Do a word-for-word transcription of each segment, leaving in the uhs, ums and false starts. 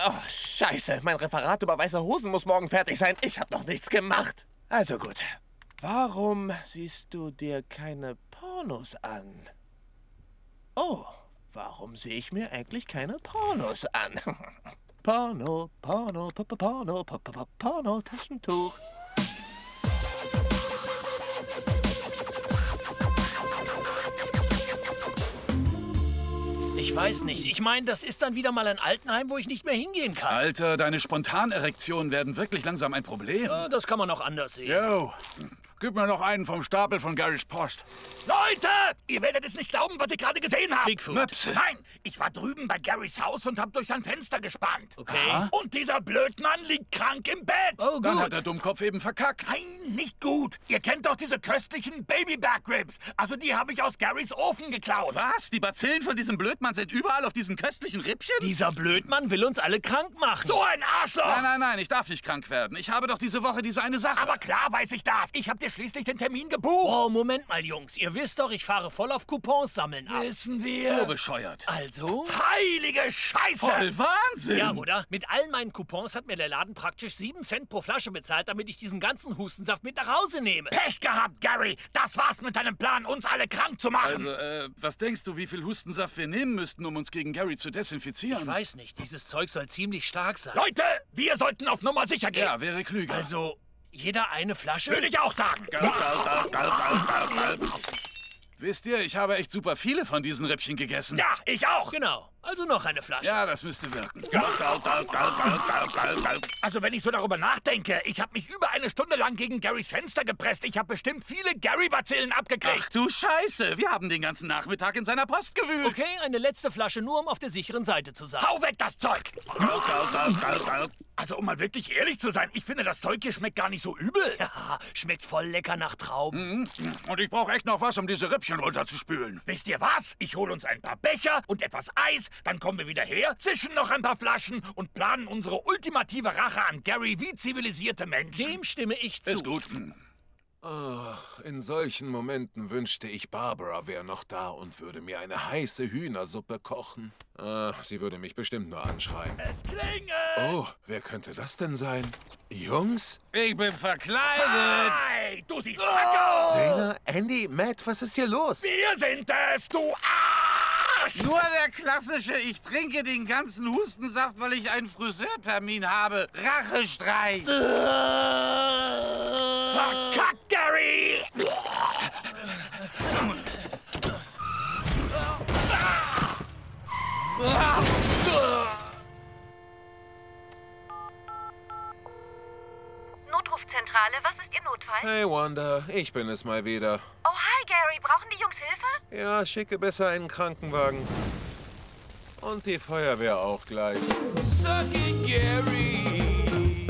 Oh, scheiße. Mein Referat über weiße Hosen muss morgen fertig sein. Ich habe noch nichts gemacht. Also gut. Warum siehst du dir keine Pornos an? Oh, warum sehe ich mir eigentlich keine Pornos an? Porno, Porno, Porno, Porno, Porno, Taschentuch. Ich weiß nicht. Ich meine, das ist dann wieder mal ein Altenheim, wo ich nicht mehr hingehen kann. Alter, deine Spontanerektionen werden wirklich langsam ein Problem. Ja, das kann man auch anders sehen. Yo, gib mir noch einen vom Stapel von Garys Post. Leute, ihr werdet es nicht glauben, was ich gerade gesehen habe. Bigfoot. Möpse. Nein, ich war drüben bei Garys Haus und habe durch sein Fenster gespannt. Okay. Aha. Und dieser Blödmann liegt krank im Bett. Oh, Dann gut. hat der Dummkopf eben verkackt. Nein, nicht gut. Ihr kennt doch diese köstlichen Baby-Back-Ribs. Also die habe ich aus Garys Ofen geklaut. Was? Die Bazillen von diesem Blödmann sind überall auf diesen köstlichen Rippchen? Dieser Blödmann will uns alle krank machen. So ein Arschloch. Nein, nein, nein, ich darf nicht krank werden. Ich habe doch diese Woche diese eine Sache. Aber klar weiß ich das. Ich habe dir schließlich den Termin gebucht. Oh, Moment mal, Jungs. Ihr wisst doch, ich fahre voll auf Coupons sammeln ab. Wissen so wir. bescheuert. Also? Heilige Scheiße. Voll Wahnsinn. Ja, oder? Mit all meinen Coupons hat mir der Laden praktisch sieben Cent pro Flasche bezahlt, damit ich diesen ganzen Hustensaft mit nach Hause nehme. Pech gehabt, Gary. Das war's mit deinem Plan, uns alle krank zu machen. Also, äh, was denkst du, wie viel Hustensaft wir nehmen müssten, um uns gegen Gary zu desinfizieren? Ich weiß nicht. Dieses Zeug soll ziemlich stark sein. Leute, wir sollten auf Nummer sicher gehen. Ja, wäre klüger. Also, jeder eine Flasche? Würde ich auch sagen. Wisst ihr, ich habe echt super viele von diesen Rippchen gegessen. Ja, ich auch. Genau. Also noch eine Flasche. Ja, das müsste wirken. Also wenn ich so darüber nachdenke, ich habe mich über eine Stunde lang gegen Garys Fenster gepresst. Ich habe bestimmt viele Gary-Bazillen abgekriegt. Ach du Scheiße, wir haben den ganzen Nachmittag in seiner Post gewühlt. Okay, eine letzte Flasche, nur um auf der sicheren Seite zu sein. Hau weg, das Zeug! Also um mal wirklich ehrlich zu sein, ich finde, das Zeug hier schmeckt gar nicht so übel. Ja, schmeckt voll lecker nach Trauben. Und ich brauche echt noch was, um diese Rippchen runterzuspülen. Wisst ihr was? Ich hole uns ein paar Becher und etwas Eis, dann kommen wir wieder her, zischen noch ein paar Flaschen und planen unsere ultimative Rache an Gary wie zivilisierte Menschen. Dem stimme ich zu. Ist gut. Hm. In solchen Momenten wünschte ich, Barbara wäre noch da und würde mir eine heiße Hühnersuppe kochen. Ah, sie würde mich bestimmt nur anschreien. Es klingelt! Oh, wer könnte das denn sein? Jungs? Ich bin verkleidet. Hey, du siehst kacke aus! Dana, Andy, Matt, was ist hier los? Wir sind es, du Arsch! Nur der klassische, ich trinke den ganzen Hustensaft, weil ich einen Friseurtermin habe. Rachestreich. Verkackt, Gary! Notrufzentrale, was ist Ihr Notfall? Hey Wanda, ich bin es mal wieder. Oh, hi Gary, brauchen die Jungs Hilfe? Ja, schicke besser einen Krankenwagen. Und die Feuerwehr auch gleich. Sucky Gary!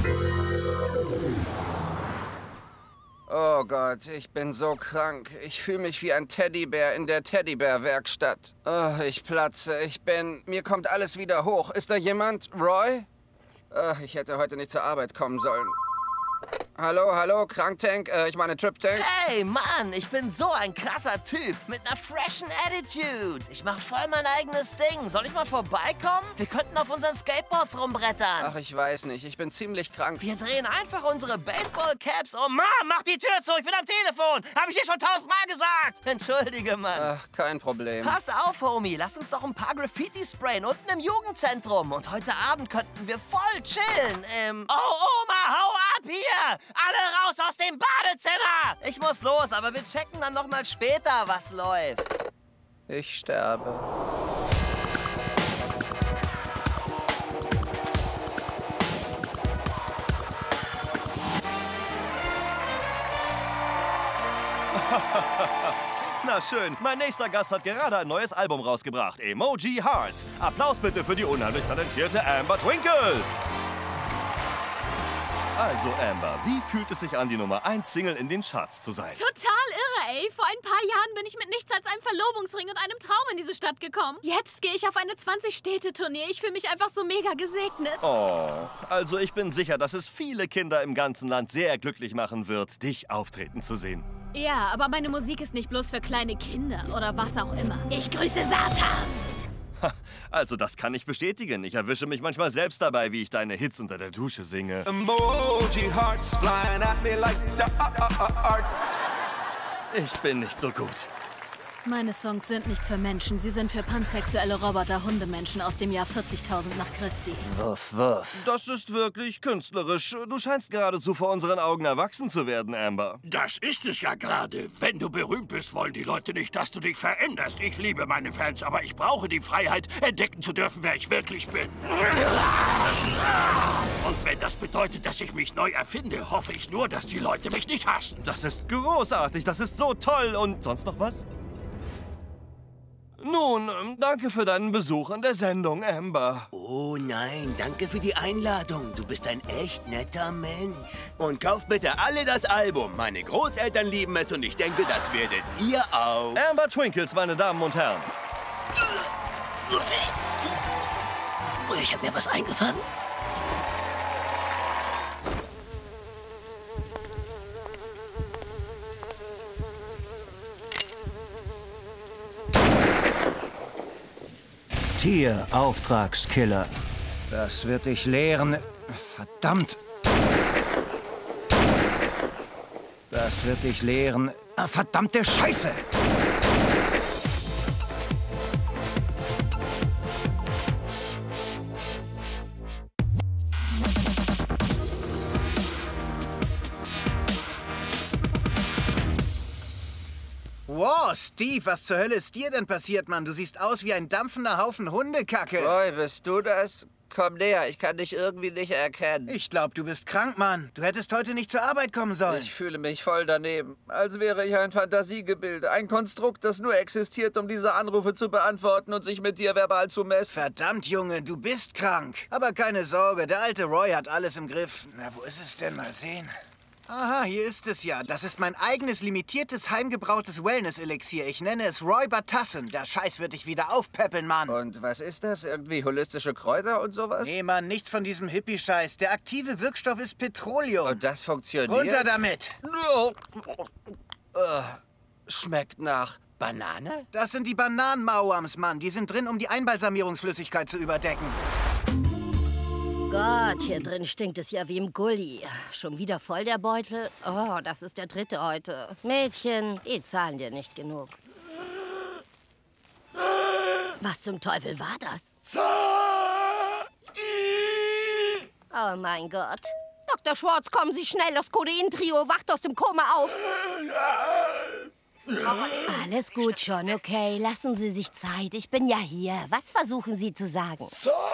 Oh Gott, ich bin so krank. Ich fühle mich wie ein Teddybär in der Teddybär-Werkstatt. Oh, ich platze. Ich bin... Mir kommt alles wieder hoch. Ist da jemand? Roy? Oh, ich hätte heute nicht zur Arbeit kommen sollen. Hallo, hallo, Kranktank, äh, ich meine Trip-Tank. Hey, Mann, ich bin so ein krasser Typ mit einer freshen Attitude. Ich mach voll mein eigenes Ding. Soll ich mal vorbeikommen? Wir könnten auf unseren Skateboards rumbrettern. Ach, ich weiß nicht, ich bin ziemlich krank. Wir drehen einfach unsere Baseball-Caps um. Mom, mach die Tür zu, ich bin am Telefon. Hab ich dir schon tausendmal gesagt. Entschuldige, Mann. Ach, kein Problem. Pass auf, Homie, lass uns doch ein paar Graffiti sprayen unten im Jugendzentrum. Und heute Abend könnten wir voll chillen im... Oh, Oma, hau ab hier! Alle raus aus dem Badezimmer! Ich muss los, aber wir checken dann noch mal später, was läuft. Ich sterbe. Na schön, mein nächster Gast hat gerade ein neues Album rausgebracht. Emoji Hearts. Applaus bitte für die unheimlich talentierte Amber Twinkles. Also, Amber, wie fühlt es sich an, die Nummer eins Single in den Charts zu sein? Total irre, ey. Vor ein paar Jahren bin ich mit nichts als einem Verlobungsring und einem Traum in diese Stadt gekommen. Jetzt gehe ich auf eine zwanzig-Städte-Tournee. Ich fühle mich einfach so mega gesegnet. Oh, also ich bin sicher, dass es viele Kinder im ganzen Land sehr glücklich machen wird, dich auftreten zu sehen. Ja, aber meine Musik ist nicht bloß für kleine Kinder oder was auch immer. Ich grüße Satan! Also das kann ich bestätigen. Ich erwische mich manchmal selbst dabei, wie ich deine Hits unter der Dusche singe. Emoji hearts flying at me like darts. Ich bin nicht so gut. Meine Songs sind nicht für Menschen, sie sind für pansexuelle Roboter-Hundemenschen aus dem Jahr vierzigtausend nach Christi. Wuff, wuff. Das ist wirklich künstlerisch. Du scheinst geradezu vor unseren Augen erwachsen zu werden, Amber. Das ist es ja gerade. Wenn du berühmt bist, wollen die Leute nicht, dass du dich veränderst. Ich liebe meine Fans, aber ich brauche die Freiheit, entdecken zu dürfen, wer ich wirklich bin. Und wenn das bedeutet, dass ich mich neu erfinde, hoffe ich nur, dass die Leute mich nicht hassen. Das ist großartig, das ist so toll. Und sonst noch was? Nun, danke für deinen Besuch in der Sendung, Amber. Oh nein, danke für die Einladung. Du bist ein echt netter Mensch. Und kauft bitte alle das Album. Meine Großeltern lieben es und ich denke, das werdet ihr auch. Amber Twinkles, meine Damen und Herren. Ich hab mir was eingefangen. Tier-Auftragskiller. Das wird dich lehren. Verdammt. Das wird dich lehren. Ah, verdammte Scheiße! Wow, Steve, was zur Hölle ist dir denn passiert, Mann? Du siehst aus wie ein dampfender Haufen Hundekacke. Roy, bist du das? Komm näher, ich kann dich irgendwie nicht erkennen. Ich glaub, du bist krank, Mann. Du hättest heute nicht zur Arbeit kommen sollen. Ich fühle mich voll daneben. Als wäre ich ein Fantasiegebilde. Ein Konstrukt, das nur existiert, um diese Anrufe zu beantworten und sich mit dir verbal zu messen. Verdammt, Junge, du bist krank. Aber keine Sorge, der alte Roy hat alles im Griff. Na, wo ist es denn? Mal sehen. Aha, hier ist es ja. Das ist mein eigenes limitiertes, heimgebrautes Wellness-Elixier. Ich nenne es Roy Batassin. Der Scheiß wird dich wieder aufpäppeln, Mann. Und was ist das? Irgendwie holistische Kräuter und sowas? Nee, Mann, nichts von diesem Hippie-Scheiß. Der aktive Wirkstoff ist Petroleum. Und das funktioniert? Runter damit! Oh. Uh, schmeckt nach Banane? Das sind die Bananen-Mauams, Mann. Die sind drin, um die Einbalsamierungsflüssigkeit zu überdecken. Gott, hier drin stinkt es ja wie im Gully. Schon wieder voll der Beutel? Oh, das ist der dritte heute. Mädchen, die zahlen dir nicht genug. Was zum Teufel war das? Oh mein Gott. Doktor Schwartz, kommen Sie schnell. Das Codein-Trio wacht aus dem Koma auf. Alles gut schon, okay. Lassen Sie sich Zeit. Ich bin ja hier. Was versuchen Sie zu sagen?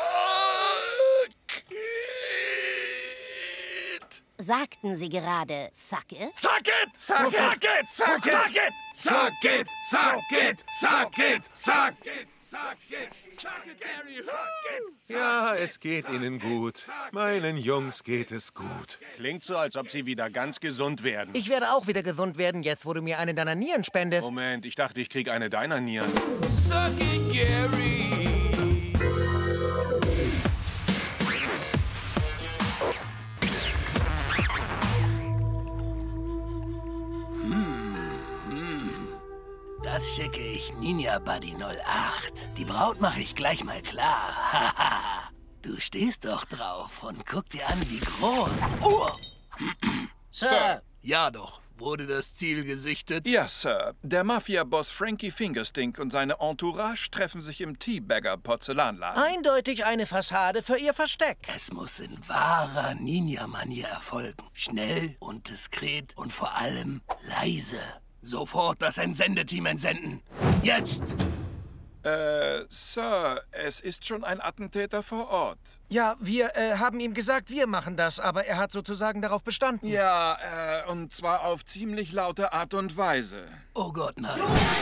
Sagten Sie gerade, suck it? Suck it! Suck it! Suck it! Suck it! Suck it! Suck it! Suck it! Suck it! Suck it! Suck it, Gary! Suck it! Ja, es geht Ihnen gut. Meinen Jungs geht es gut. Klingt so, als ob sie wieder ganz gesund werden. Ich werde auch wieder gesund werden, jetzt wo du mir eine deiner Nieren spendest. Moment, ich dachte, ich krieg eine deiner Nieren. Suck it, Gary! Das schicke ich Ninja Buddy null acht. Die Braut mache ich gleich mal klar. Haha. Du stehst doch drauf und guck dir an, wie groß. Oh. Sir. Ja doch. Wurde das Ziel gesichtet? Ja, Sir. Der Mafia-Boss Frankie Fingerstink und seine Entourage treffen sich im Teabagger Porzellanladen. Eindeutig eine Fassade für ihr Versteck. Es muss in wahrer Ninja-Manier erfolgen. Schnell und diskret und vor allem leise. Sofort das Entsendeteam entsenden. Jetzt! Äh, Sir, es ist schon ein Attentäter vor Ort. Ja, wir äh, haben ihm gesagt, wir machen das, aber er hat sozusagen darauf bestanden. Ja, äh, und zwar auf ziemlich laute Art und Weise. Oh Gott, nein.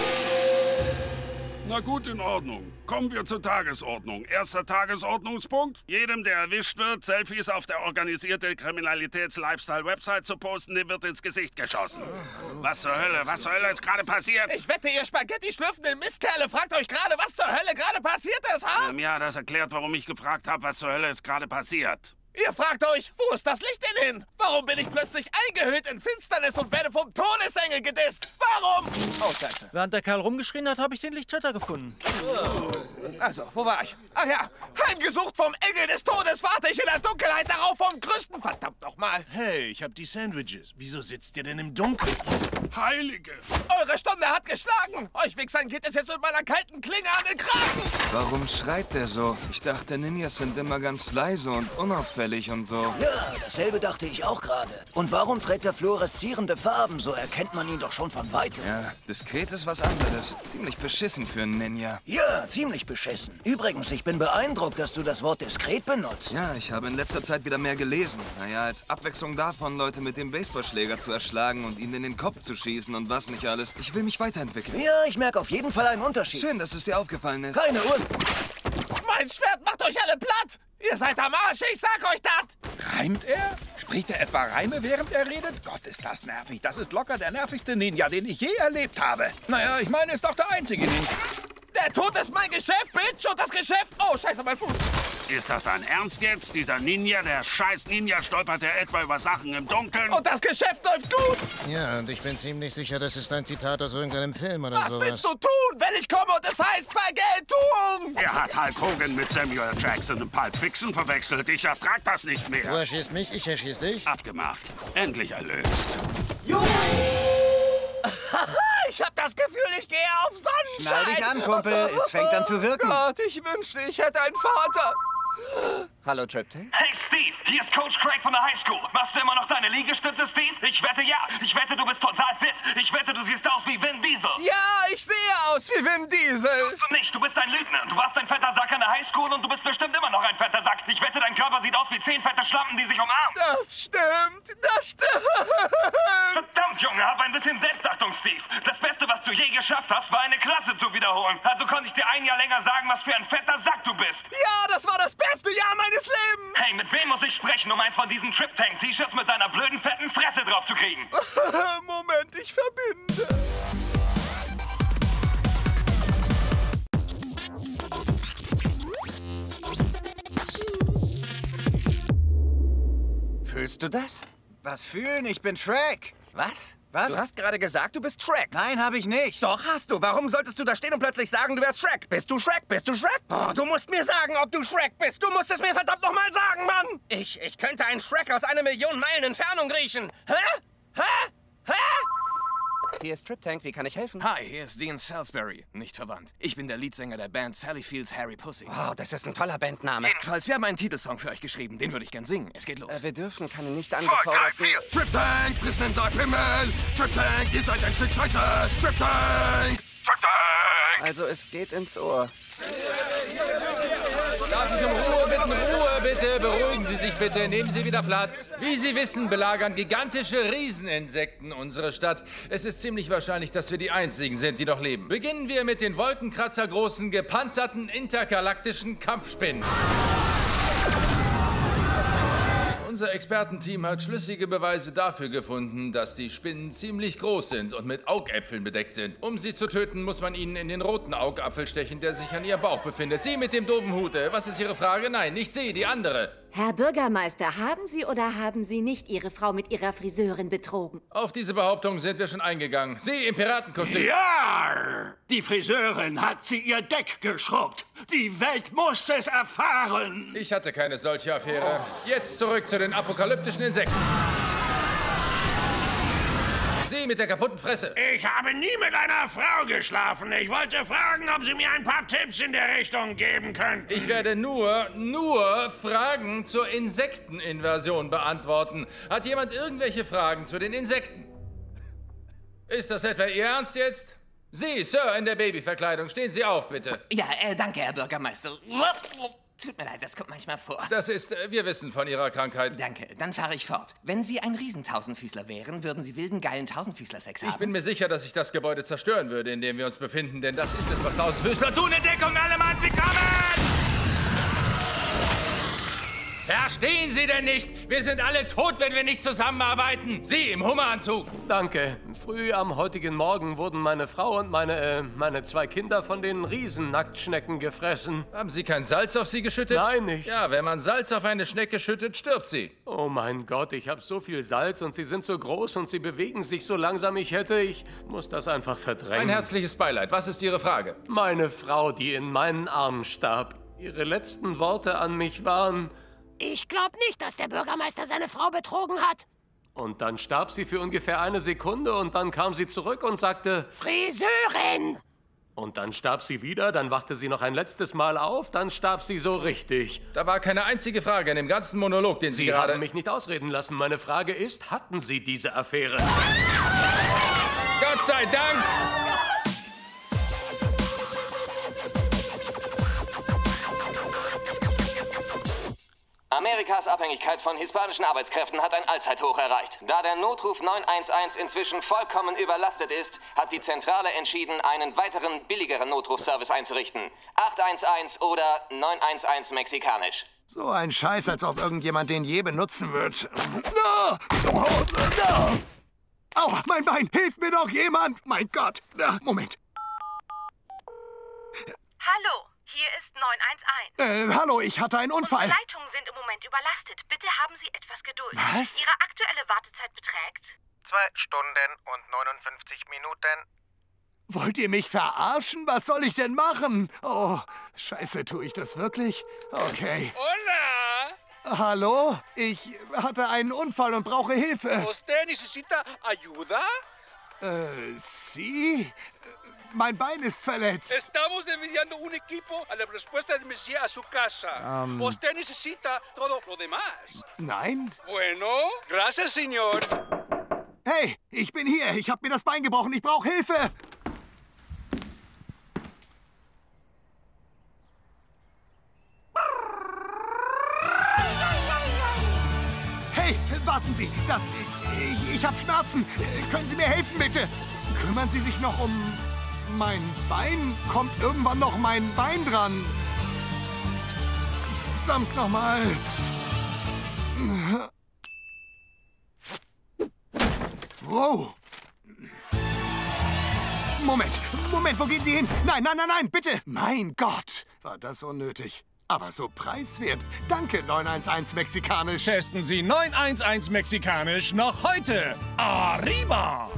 Na gut, in Ordnung. Kommen wir zur Tagesordnung. Erster Tagesordnungspunkt. Jedem, der erwischt wird, Selfies auf der organisierte Kriminalitäts-Lifestyle-Website zu posten, dem wird ins Gesicht geschossen. Was zur Hölle? Was zur Hölle ist gerade passiert? Ich wette, ihr Spaghetti-schlürfenden Mistkerle fragt euch gerade, was zur Hölle gerade passiert ist, ha? Ähm, ja, das erklärt, warum ich gefragt habe, was zur Hölle ist gerade passiert. Ihr fragt euch, wo ist das Licht denn hin? Warum bin ich plötzlich eingehüllt in Finsternis und werde vom Todesengel gedisst? Warum? Oh, Scheiße. Während der Kerl rumgeschrien hat, habe ich den Lichtschalter gefunden. Also, wo war ich? Ach ja, heimgesucht vom Engel des Todes warte ich in der Dunkelheit darauf vom Größten. Verdammt nochmal. Hey, ich hab die Sandwiches. Wieso sitzt ihr denn im Dunkeln? Heilige! Eure Stunde hat geschlagen. Euch Wichsern geht es jetzt mit meiner kalten Klinge an den Kragen. Warum schreit der so? Ich dachte, Ninjas sind immer ganz leise und unauffällig und so. Ja, dasselbe dachte ich auch gerade. Und warum trägt er fluoreszierende Farben? So erkennt man ihn doch schon von weitem. Ja, diskret ist was anderes. Ziemlich beschissen für einen Ninja. Ja, ziemlich beschissen. Übrigens, ich bin beeindruckt, dass du das Wort diskret benutzt. Ja, ich habe in letzter Zeit wieder mehr gelesen. Naja, als Abwechslung davon, Leute mit dem Baseballschläger zu erschlagen und ihnen in den Kopf zu schießen und was nicht alles. Ich will mich weiterentwickeln. Ja, ich merke auf jeden Fall einen Unterschied. Schön, dass es dir aufgefallen ist. Keine Uhr. Mein Schwert macht euch alle platt. Ihr seid am Arsch, ich sag euch das. Reimt er? Spricht er etwa Reime, während er redet? Gott, ist das nervig. Das ist locker der nervigste Ninja, den ich je erlebt habe. Naja, ich meine, ist doch der einzige Ninja. Der Tod ist mein Geschäft, Bitch, und das Geschäft... Oh, scheiße, mein Fuß. Ist das dein Ernst jetzt? Dieser Ninja, der scheiß Ninja, stolpert ja etwa über Sachen im Dunkeln? Und das Geschäft läuft gut. Ja, und ich bin ziemlich sicher, das ist ein Zitat aus irgendeinem Film oder Was sowas. willst du tun, wenn ich komme und es heißt Vergeltung? Er hat Hulk Hogan mit Samuel Jackson in Pulp Fiction verwechselt. Ich ertrag das nicht mehr. Du erschießt mich, ich erschieß dich. Abgemacht. Endlich erlöst. Ich hab das Gefühl, ich gehe auf Sonnenschein. Schnall dich an, Kumpel. Es fängt an zu wirken. Oh Gott, ich wünschte, ich hätte einen Vater. Hallo, Triptank. Hey, Steve, hier ist Coach Craig von der Highschool. Machst du immer noch deine Liegestütze, Steve? Ich wette, ja. Ich wette, du bist total fit. Ich wette, du siehst aus wie Vin Diesel. Ja, ich sehe aus wie Vin Diesel. Tust du nicht. Du bist ein Lügner. Du warst ein fetter Sack an der Highschool und du bist bestimmt immer noch ein fetter Sack. Ich wette, dein Körper sieht aus wie zehn fette Schlampen, die sich umarmen. Das stimmt. Das stimmt. Verdammt, Junge, hab ein bisschen Selbstachtung, Steve. Das Beste, was du je geschafft hast, war eine Klasse zu wiederholen. Also konnte ich dir ein Jahr länger sagen, was für ein fetter Sack du bist. Ja, das war das beste Jahr meines Lebens. Hey, mit wem muss ich sprechen, um eins von diesen Trip-Tank-T-Shirts mit deiner blöden, fetten Fresse drauf zu kriegen? Moment, ich verbinde. Fühlst du das? Was fühlen? Ich bin Shrek. Was? Was? Du hast gerade gesagt, du bist Shrek. Nein, habe ich nicht. Doch, hast du. Warum solltest du da stehen und plötzlich sagen, du wärst Shrek? Bist du Shrek? Bist du Shrek? Oh, du musst mir sagen, ob du Shrek bist. Du musst es mir verdammt noch mal sagen, Mann. Ich, ich könnte einen Shrek aus einer Million Meilen Entfernung riechen. Hä? Hä? Hä? Hier ist Triptank, wie kann ich helfen? Hi, hier ist Dean Salisbury, nicht verwandt. Ich bin der Leadsänger der Band Sally Fields Harry Pussy. Wow, das ist ein toller Bandname. Jedenfalls, wir haben einen Titelsong für euch geschrieben, den würde ich gern singen. Es geht los. Äh, wir dürfen keine nicht angefordert... Triptank, frissen im Sarg Pimmel! Triptank, ihr seid ein Stück Scheiße! Triptank! Triptank! Also, es geht ins Ohr. Darf ich um Ruhe bitten? Ruhe bitte! Beruhigen Sie sich bitte. Nehmen Sie wieder Platz. Wie Sie wissen, belagern gigantische Rieseninsekten unsere Stadt. Es ist ziemlich wahrscheinlich, dass wir die Einzigen sind, die noch leben. Beginnen wir mit den wolkenkratzergroßen, gepanzerten, intergalaktischen Kampfspinnen. Unser Expertenteam hat schlüssige Beweise dafür gefunden, dass die Spinnen ziemlich groß sind und mit Augäpfeln bedeckt sind. Um sie zu töten, muss man ihnen in den roten Augapfel stechen, der sich an ihrem Bauch befindet. Sie mit dem doofen Hut. Was ist Ihre Frage? Nein, nicht Sie, die andere. Herr Bürgermeister, haben Sie oder haben Sie nicht Ihre Frau mit ihrer Friseurin betrogen? Auf diese Behauptung sind wir schon eingegangen. Sie im Piratenkostüm. Ja! Die Friseurin hat sie ihr Deck geschrubbt. Die Welt muss es erfahren. Ich hatte keine solche Affäre. Jetzt zurück zu den apokalyptischen Insekten. Sie mit der kaputten Fresse. Ich habe nie mit einer Frau geschlafen. Ich wollte fragen, ob Sie mir ein paar Tipps in der Richtung geben könnten. Ich werde nur, nur Fragen zur Insekteninvasion beantworten. Hat jemand irgendwelche Fragen zu den Insekten? Ist das etwa Ihr Ernst jetzt? Sie, Sir, in der Babyverkleidung. Stehen Sie auf, bitte. Ja, äh, danke, Herr Bürgermeister. Tut mir leid, das kommt manchmal vor. Das ist, äh, wir wissen von Ihrer Krankheit. Danke, dann fahre ich fort. Wenn Sie ein Riesentausendfüßler wären, würden Sie wilden, geilen Tausendfüßler-Sex haben? Ich bin mir sicher, dass ich das Gebäude zerstören würde, in dem wir uns befinden, denn das ist es, was Tausendfüßler tun. In Deckung, alle Mann, sie kommen! Verstehen Sie denn nicht? Wir sind alle tot, wenn wir nicht zusammenarbeiten. Sie im Hummeranzug. Danke. Früh am heutigen Morgen wurden meine Frau und meine, äh, meine zwei Kinder von den Riesennacktschnecken gefressen. Haben Sie kein Salz auf sie geschüttet? Nein, nicht. Ja, wenn man Salz auf eine Schnecke schüttet, stirbt sie. Oh mein Gott, ich habe so viel Salz und sie sind so groß und sie bewegen sich so langsam. Ich hätte, ich muss das einfach verdrängen. Ein herzliches Beileid. Was ist Ihre Frage? Meine Frau, die in meinen Armen starb. Ihre letzten Worte an mich waren: Ich glaube nicht, dass der Bürgermeister seine Frau betrogen hat. Und dann starb sie für ungefähr eine Sekunde und dann kam sie zurück und sagte: Friseurin! Und dann starb sie wieder, dann wachte sie noch ein letztes Mal auf, dann starb sie so richtig. Da war keine einzige Frage in dem ganzen Monolog, den Sie, Sie gerade... haben mich nicht ausreden lassen. Meine Frage ist, hatten Sie diese Affäre? Gott sei Dank! Amerikas Abhängigkeit von hispanischen Arbeitskräften hat ein Allzeithoch erreicht. Da der Notruf neun eins eins inzwischen vollkommen überlastet ist, hat die Zentrale entschieden, einen weiteren, billigeren Notrufservice einzurichten. acht eins eins oder neun eins eins mexikanisch. So ein Scheiß, als ob irgendjemand den je benutzen wird. Aua, mein Bein! Hilft mir doch jemand! Mein Gott! Moment. Hallo, hier ist neun eins eins. Äh, hallo, ich hatte einen Unfall. Unsere Leitungen sind im Moment überlastet. Bitte haben Sie etwas Geduld. Was? Ihre aktuelle Wartezeit beträgt... Zwei Stunden und neunundfünfzig Minuten. Wollt ihr mich verarschen? Was soll ich denn machen? Oh, scheiße, tue ich das wirklich? Okay. Hola. Hallo? Ich hatte einen Unfall und brauche Hilfe. ¿Usted necesita ayuda? Äh, Sie? Mein Bein ist verletzt. Estamos enviando un equipo a la respuesta del Mesías a su casa. Um. ¿Usted necesita todo lo demás? Nein. Bueno, gracias, señor. Hey, ich bin hier. Ich habe mir das Bein gebrochen. Ich brauche Hilfe. Hey, warten Sie. Das... Ich, ich, ich habe Schmerzen. Können Sie mir helfen, bitte? Kümmern Sie sich noch um... mein Bein? Kommt irgendwann noch mein Bein dran? Verdammt nochmal. Wow. Moment, Moment, wo gehen Sie hin? Nein, nein, nein, nein, bitte. Mein Gott, war das unnötig. Aber so preiswert. Danke, neun eins eins Mexikanisch. Testen Sie neun eins eins Mexikanisch noch heute. Arriba!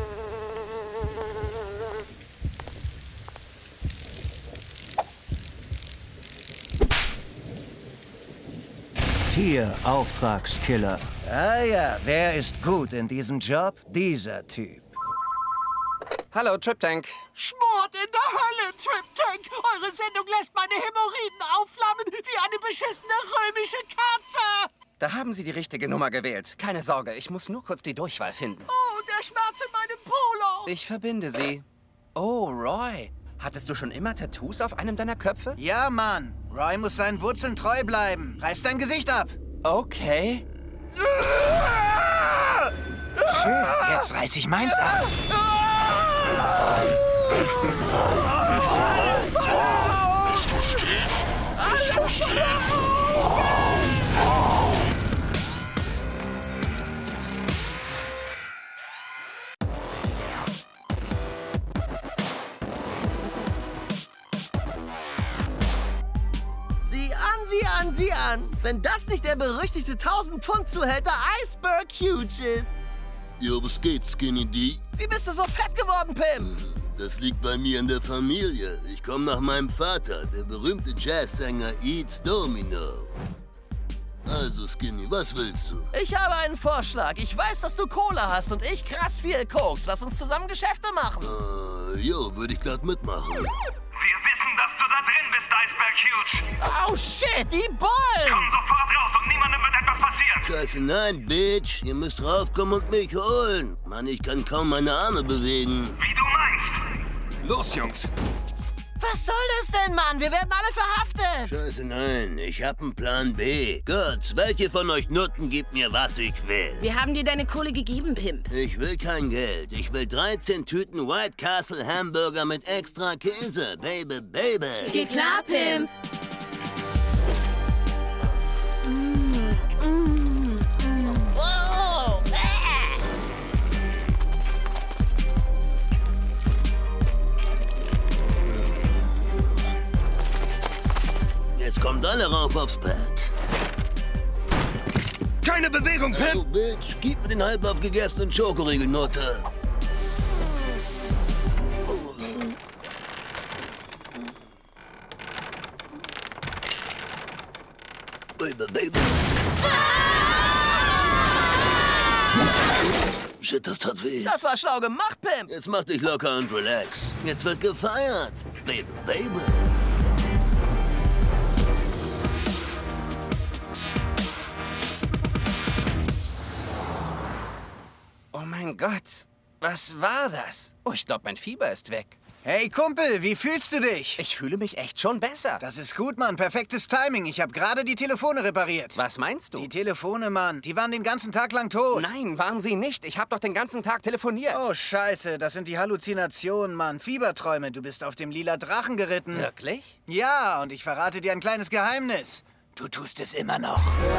Tierauftragskiller. Ah ja, wer ist gut in diesem Job? Dieser Typ. Hallo, Trip Tank. Schmort in der Hölle, Trip Tank! Eure Sendung lässt meine Hämorrhoiden aufflammen wie eine beschissene römische Katze! Da haben Sie die richtige Nummer gewählt. Keine Sorge, ich muss nur kurz die Durchwahl finden. Oh, der Schmerz in meinem Polo! Ich verbinde Sie. Oh, Roy. Hattest du schon immer Tattoos auf einem deiner Köpfe? Ja, Mann. Roy muss seinen Wurzeln treu bleiben. Reiß dein Gesicht ab. Okay. Schön, jetzt reiß ich meins ab. Bist du Steve? Bist du Steve? Sieh an, sieh an, sieh an. Wenn das nicht der berüchtigte tausend Pfund Zuhälter Iceberg Huge ist. Jo, was geht, Skinny D? Wie bist du so fett geworden, Pim? Das liegt bei mir in der Familie. Ich komme nach meinem Vater, der berühmte Jazzsänger Eats Domino. Also, Skinny, was willst du? Ich habe einen Vorschlag. Ich weiß, dass du Cola hast und ich krass viel Koks. Lass uns zusammen Geschäfte machen. Äh, jo, würde ich glatt mitmachen. Wir wissen, dass du da drin bist, Iceberg Huge. Oh, shit, die Bullen! Komm sofort raus und niemandem wird etwas passieren. Scheiße, nein, Bitch. Ihr müsst raufkommen und mich holen. Mann, ich kann kaum meine Arme bewegen. Wie du meinst. Los, Jungs. Was soll das denn, Mann? Wir werden alle verhaftet. Scheiße, nein. Ich hab einen Plan B. Gott, welche von euch Nutten gibt mir, was ich will? Wir haben dir deine Kohle gegeben, Pimp. Ich will kein Geld. Ich will dreizehn Tüten White Castle Hamburger mit extra Käse. Baby, baby. Geht klar, Pimp. Mm. Kopf aufs Bett. Keine Bewegung, Pim! Oh, Bitch, gib mir den halb aufgegessenen Schokoriegel, Nutte. Baby, Baby. Shit, das tat weh. Das war schlau gemacht, Pim. Jetzt mach dich locker und relax. Jetzt wird gefeiert. Baby, Baby. Oh mein Gott, was war das? Oh, ich glaube, mein Fieber ist weg. Hey Kumpel, wie fühlst du dich? Ich fühle mich echt schon besser. Das ist gut, Mann. Perfektes Timing. Ich habe gerade die Telefone repariert. Was meinst du? Die Telefone, Mann. Die waren den ganzen Tag lang tot. Nein, waren sie nicht. Ich habe doch den ganzen Tag telefoniert. Oh, scheiße. Das sind die Halluzinationen, Mann. Fieberträume. Du bist auf dem lila Drachen geritten. Wirklich? Ja, und ich verrate dir ein kleines Geheimnis. Du tust es immer noch.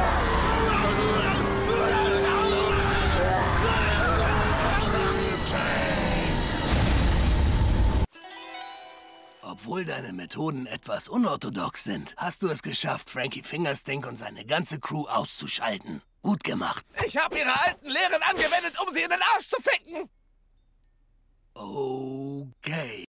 Obwohl deine Methoden etwas unorthodox sind, hast du es geschafft, Frankie Fingerstink und seine ganze Crew auszuschalten. Gut gemacht. Ich habe ihre alten Lehren angewendet, um sie in den Arsch zu ficken. Okay.